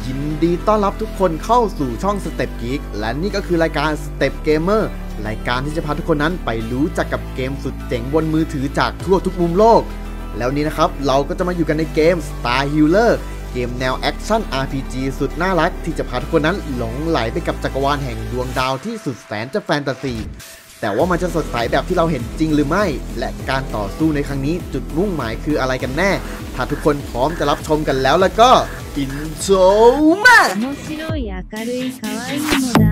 ยินดีต้อนรับทุกคนเข้าสู่ช่อง Step Geek และนี่ก็คือรายการ Step Gamer รายการที่จะพาทุกคนนั้นไปรู้จักกับเกมสุดเจ๋งบนมือถือจากทั่วทุกมุมโลกแล้วนี้นะครับเราก็จะมาอยู่กันในเกม Star Healer เกมแนวแอคชั่น RPG สุดน่ารักที่จะพาทุกคนนั้นหลงไหลไปกับจักรวาลแห่งดวงดาวที่สุดแสนจะแฟนตาซีแต่ว่ามันจะสดใสแบบที่เราเห็นจริงหรือไม่และการต่อสู้ในครั้งนี้จุดมุ่งหมายคืออะไรกันแน่ถ้าทุกคนพร้อมจะรับชมกันแล้วก็อินโทรมา面白い明るい可愛いのだ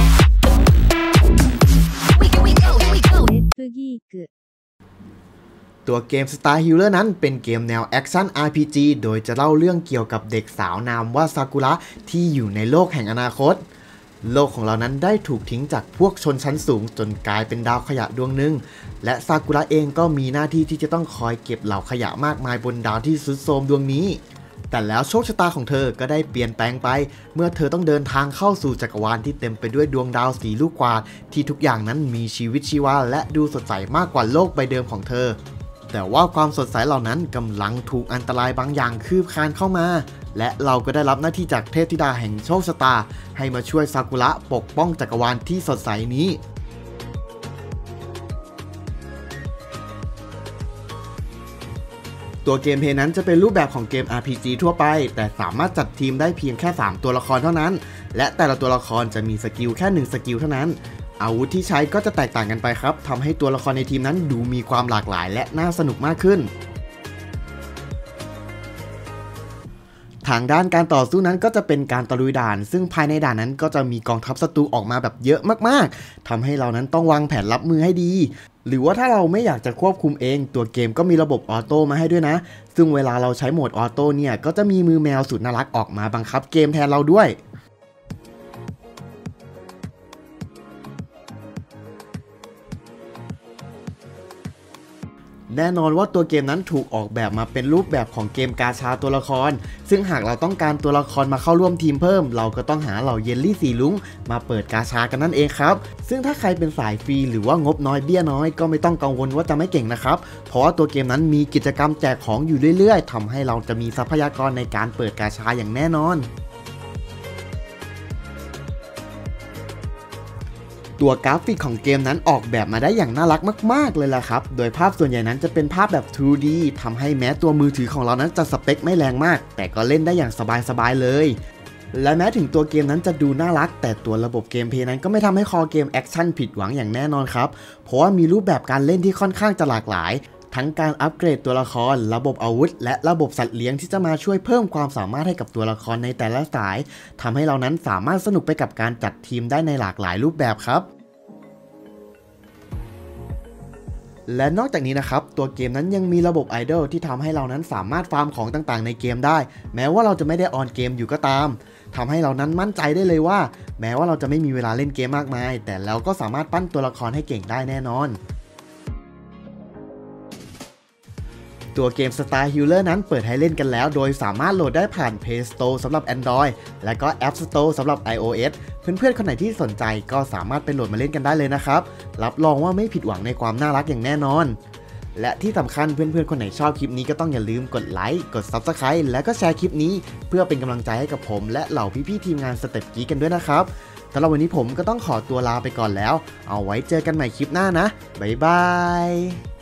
レップギークตัวเกม Star Healer นั้นเป็นเกมแนวแอคชั่น RPG โดยจะเล่าเรื่องเกี่ยวกับเด็กสาวนามว่าซากุระที่อยู่ในโลกแห่งอนาคตโลกของเรานั้นได้ถูกทิ้งจากพวกชนชั้นสูงจนกลายเป็นดาวขยะดวงหนึ่งและซากุระเองก็มีหน้าที่ที่จะต้องคอยเก็บเหล่าขยะมากมายบนดาวที่ทรุดโทรมดวงนี้แต่แล้วโชคชะตาของเธอก็ได้เปลี่ยนแปลงไปเมื่อเธอต้องเดินทางเข้าสู่จักรวาลที่เต็มไปด้วยดวงดาวสีลูกกวาดที่ทุกอย่างนั้นมีชีวิตชีวาและดูสดใสมากกว่าโลกใบเดิมของเธอแต่ว่าความสดใสเหล่านั้นกำลังถูกอันตรายบางอย่างคืบคลานเข้ามาและเราก็ได้รับหน้าที่จากเทพธิดาแห่งโชคชะตาให้มาช่วยซากุระปกป้องจักรวาลที่สดใสนี้ตัวเกมเพลย์นั้นจะเป็นรูปแบบของเกม RPG ทั่วไปแต่สามารถจัดทีมได้เพียงแค่3ตัวละครเท่านั้นและแต่ละตัวละครจะมีสกิลแค่1สกิลเท่านั้นอาวุธที่ใช้ก็จะแตกต่างกันไปครับทำให้ตัวละครในทีมนั้นดูมีความหลากหลายและน่าสนุกมากขึ้นทางด้านการต่อสู้นั้นก็จะเป็นการตะลุยด่านซึ่งภายในด่านนั้นก็จะมีกองทัพศัตรูออกมาแบบเยอะมากๆทำให้เรานั้นต้องวางแผนรับมือให้ดีหรือว่าถ้าเราไม่อยากจะควบคุมเองตัวเกมก็มีระบบออโต้มาให้ด้วยนะซึ่งเวลาเราใช้โหมดออโต้เนี่ยก็จะมีมือแมวสุดน่ารักออกมาบังคับเกมแทนเราด้วยแน่นอนว่าตัวเกมนั้นถูกออกแบบมาเป็นรูปแบบของเกมกาชาตัวละครซึ่งหากเราต้องการตัวละครมาเข้าร่วมทีมเพิ่มเราก็ต้องหาเหล่าเยลลี่สีลุ้งมาเปิดกาชากันนั่นเองครับซึ่งถ้าใครเป็นสายฟรีหรือว่างบน้อยเบี้ยน้อยก็ไม่ต้องกังวลว่าจะไม่เก่งนะครับเพราะว่าตัวเกมนั้นมีกิจกรรมแจกของอยู่เรื่อยๆทำให้เราจะมีทรัพยากรในการเปิดกาชาอย่างแน่นอนตัวกราฟิกของเกมนั้นออกแบบมาได้อย่างน่ารักมากๆเลยล่ะครับโดยภาพส่วนใหญ่นั้นจะเป็นภาพแบบ 2D ทำให้แม้ตัวมือถือของเรานั้นจะสเปคไม่แรงมากแต่ก็เล่นได้อย่างสบายๆเลยและแม้ถึงตัวเกมนั้นจะดูน่ารักแต่ตัวระบบเกมเพลย์นั้นก็ไม่ทำให้คอเกมแอคชั่นผิดหวังอย่างแน่นอนครับเพราะว่ามีรูปแบบการเล่นที่ค่อนข้างจะหลากหลายทั้งการอัปเกรดตัวละครระบบอาวุธและระบบสัตว์เลี้ยงที่จะมาช่วยเพิ่มความสามารถให้กับตัวละครในแต่ละสายทำให้เรานั้นสามารถสนุกไปกับการจัดทีมได้ในหลากหลายรูปแบบครับและนอกจากนี้นะครับตัวเกมนั้นยังมีระบบไอดอลที่ทำให้เรานั้นสามารถฟาร์มของต่างๆในเกมได้แม้ว่าเราจะไม่ได้ออนเกมอยู่ก็ตามทำให้เรานั้นมั่นใจได้เลยว่าแม้ว่าเราจะไม่มีเวลาเล่นเกมมากมายแต่เราก็สามารถปั้นตัวละครให้เก่งได้แน่นอนตัวเกม Star Healer นั้นเปิดให้เล่นกันแล้วโดยสามารถโหลดได้ผ่าน Play Store สำหรับ Android และก็ App Store สำหรับ iOS เพื่อนๆคนไหนที่สนใจก็สามารถไปโหลดมาเล่นกันได้เลยนะครับรับรองว่าไม่ผิดหวังในความน่ารักอย่างแน่นอนและที่สำคัญเพื่อนๆคนไหนชอบคลิปนี้ก็ต้องอย่าลืมกดไลค์กด Subscribe และก็แชร์คลิปนี้เพื่อเป็นกำลังใจให้กับผมและเหล่าพี่ๆทีมงาน Step Geek กันด้วยนะครับสำหรับวันนี้ผมก็ต้องขอตัวลาไปก่อนแล้วเอาไว้เจอกันใหม่คลิปหน้านะบ๊ายบาย